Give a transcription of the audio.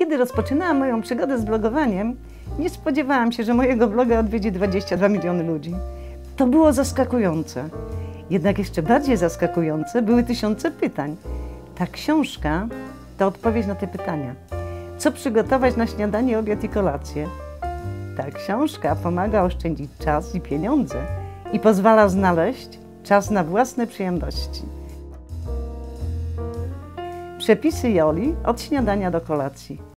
Kiedy rozpoczynałam moją przygodę z blogowaniem, nie spodziewałam się, że mojego bloga odwiedzi 22 miliony ludzi. To było zaskakujące. Jednak jeszcze bardziej zaskakujące były tysiące pytań. Ta książka to odpowiedź na te pytania. Co przygotować na śniadanie, obiad i kolację? Ta książka pomaga oszczędzić czas i pieniądze i pozwala znaleźć czas na własne przyjemności. Przepisy Joli od śniadania do kolacji.